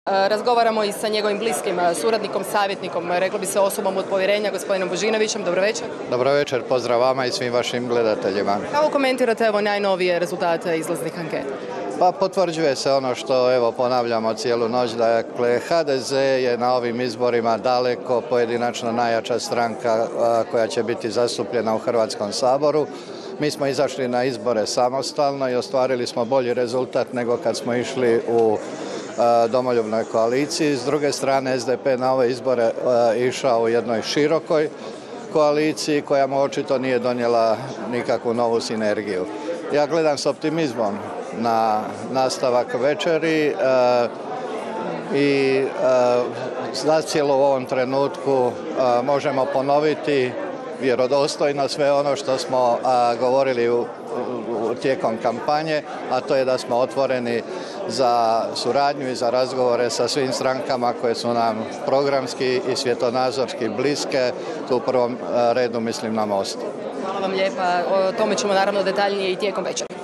Razgovaramo i sa njegovim bliskim suradnikom, savjetnikom, reklo bi se osobom od povjerenja, gospodinom Božinovićem. Dobro večer. Dobro večer, pozdrav vama i svim vašim gledateljima. Kako komentirate evo najnovije rezultate izlaznih anketa? Pa potvrđuje se ono što ponavljamo cijelu noć, dakle HDZ je na ovim izborima daleko pojedinačno najjača stranka koja će biti zastupljena u Hrvatskom saboru. Mi smo izašli na izbore samostalno i ostvarili smo bolji rezultat nego kad smo išli u domoljubnoj koaliciji. S druge strane, SDP na ove izbore išao u jednoj širokoj koaliciji koja mu očito nije donijela nikakvu novu sinergiju. Ja gledam s optimizmom na nastavak večeri i zacijelo u ovom trenutku možemo ponoviti vjerodostojno sve ono što smo govorili tijekom kampanje, a to je da smo otvoreni za suradnju i za razgovore sa svim strankama koje su nam programski i svjetonazorski bliske. Tu u prvom redu mislim na Most. Hvala vam lijepa. O tome ćemo naravno detaljnije i tijekom večera.